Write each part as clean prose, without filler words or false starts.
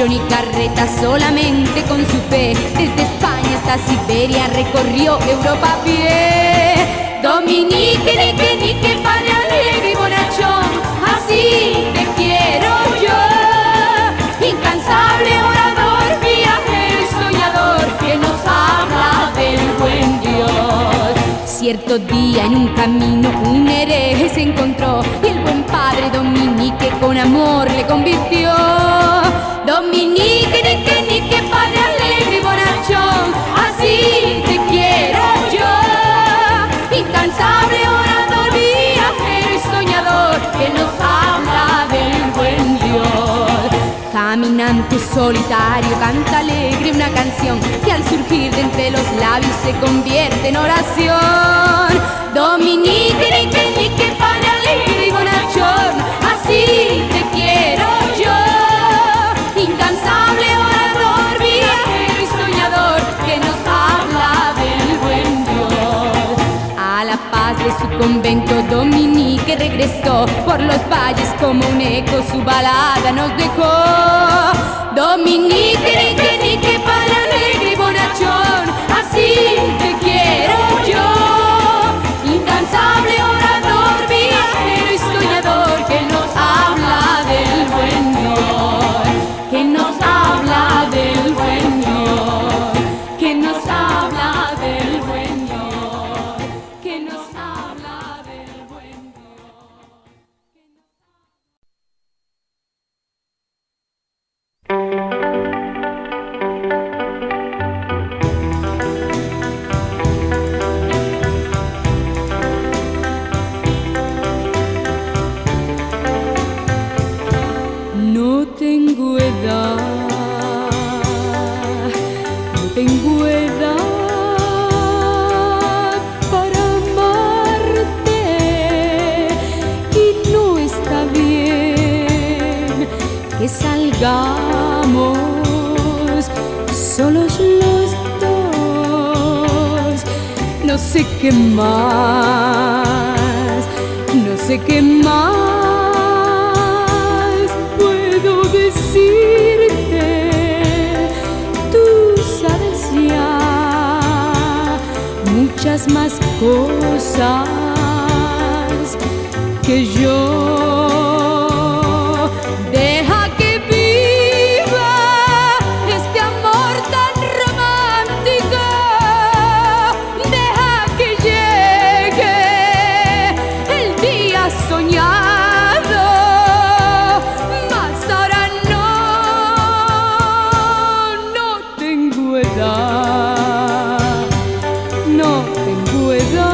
caballo ni carreta, solamente con su fe. Desde España hasta Siberia recorrió Europa a pie. Dominique, Nique, Nique, padre alegre y bonachón, así te quiero yo. Incansable orador, viajero y soñador, que nos habla del buen Dios. Cierto día en un camino un hereje se encontró y el buen padre Dominique con amor le convirtió. Dominique, Nique, Nique, padre alegre y bonachón, así te quiero yo. Incansable orador, viajero y soñador, que nos habla del buen Dios. Caminante solitario canta alegre una canción que al surgir de entre los labios se convierte en oración. Dominique, Nique, Nique, padre alegre y bonachón, así te quiero yo. Incansable orador, viajero y soñador, que nos habla del buen Dios. A la paz de su convento Dominique regresó, por los valles como un eco su balada nos dejó. Dominique, Nique, Nique, padre alegre y bonachón, así te quiero yo. Incansable orador, viajero y soñador, que nos habla del buen Dios, que nos habla del buen Dios, que nos habla del buen Dios, que nos habla del buen Dios. No tengo edad, no tengo edad para amarte, y no está bien que salgamos solos los dos. No sé qué más, no sé qué más puedo decirte. Tú sabes ya muchas más cosas que yo. Deja que viva este amor tan romántico, deja que llegue el día soñado, mas ahora no tengo edad, no tengo edad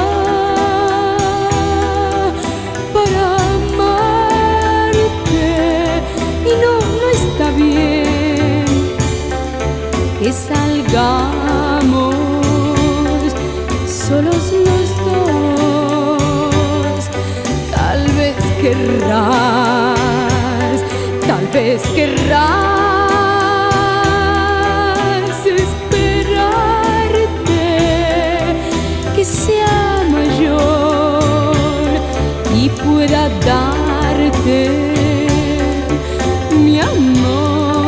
para amarte, y no está bien que salgamos solos los dos. Tal vez querrás esperarte que sea mayor y pueda darte mi amor.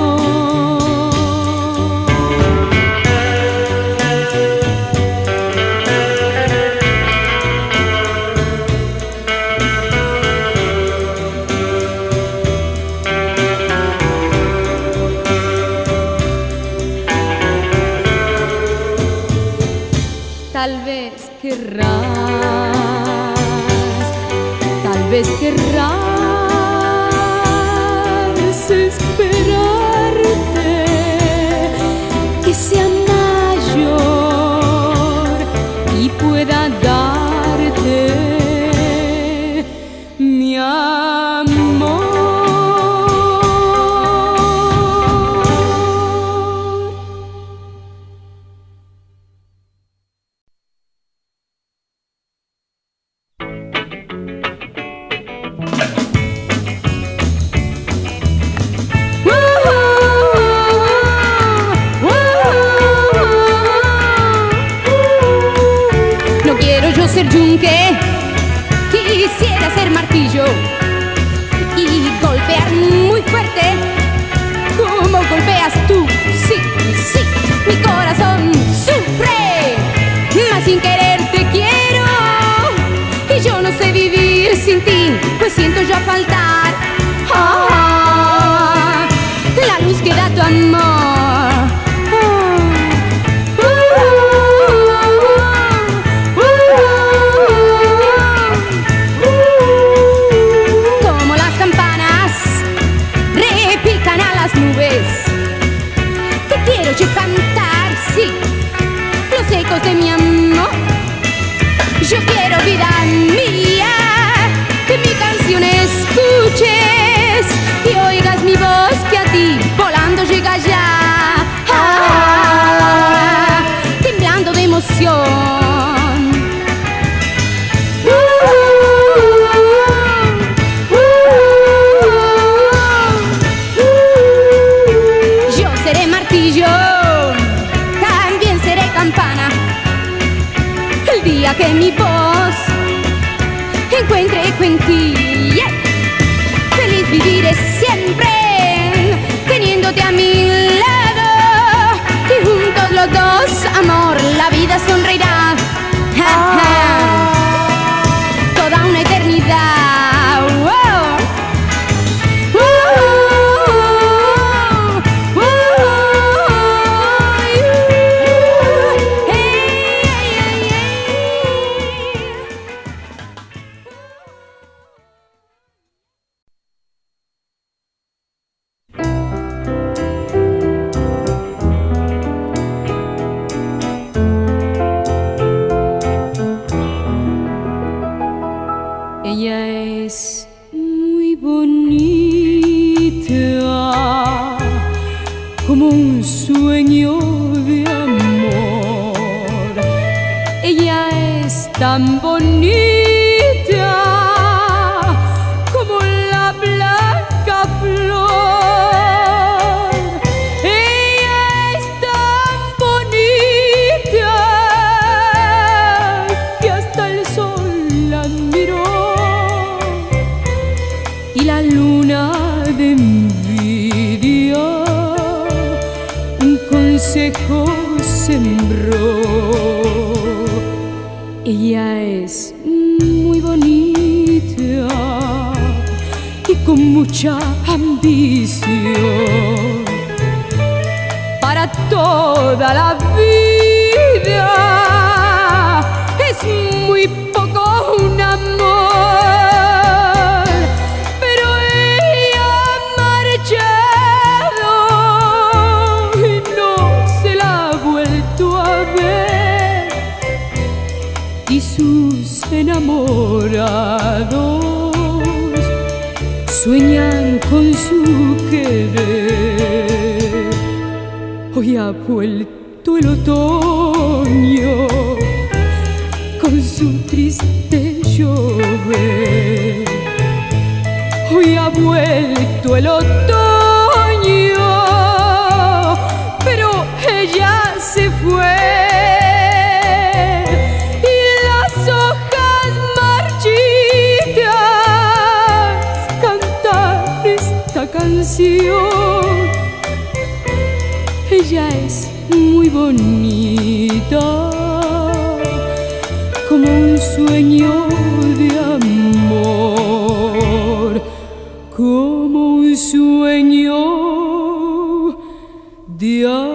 Tal vez querrás esperarte que sea mayor y pueda darte mi amor. Ser yunque, quisiera ser martillo y golpear muy fuerte como golpea sin querer te quiero. Y yo no sé vivir sin ti, pues siento ya faltar la luz que da tu amor. Como las campanas repican a las nubes, te quiero yo cantar, sí, los ecos de mi amor. Yo quiero, vida mía, que mi canción escuches y oigas mi voz que a ti volando llega ya, temblando de emoción. Yo seré martillo, también seré campana. El día que mi voz encuentre eco en ti, feliz viviré siempre teniéndote a mi lado, y juntos los dos, amor, la vida sonreirá toda una eternidad. Ella es muy bonita, como un sueño de amor. Ella es tan bonita como la blanca flor. Ella es tan bonita que hasta el sol la admiró, y la luna de envidia un consejo sembró. Ella es muy bonita y con mucha ambición para toda la vida. Es muy poco un amor, pero ella ha marchado y no se la ha vuelto a ver, y sus enamorados sueñan con su querer. Hoy ha vuelto el otoño con su triste llover. Hoy ha vuelto el otoño, pero ella se fue, y las hojas marchitas cantan esta canción. Ella es muy bonita, como un sueño de amor, como un sueño de amor.